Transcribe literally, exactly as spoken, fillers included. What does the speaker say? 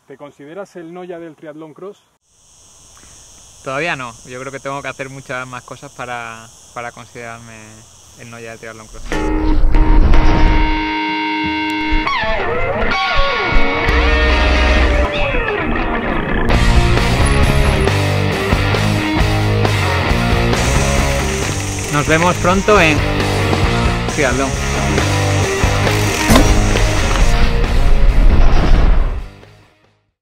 ¿Te consideras el Noya del triatlón cross? Todavía no, yo creo que tengo que hacer muchas más cosas para, para considerarme el Noya del triatlón cross. Nos vemos pronto en triatlón.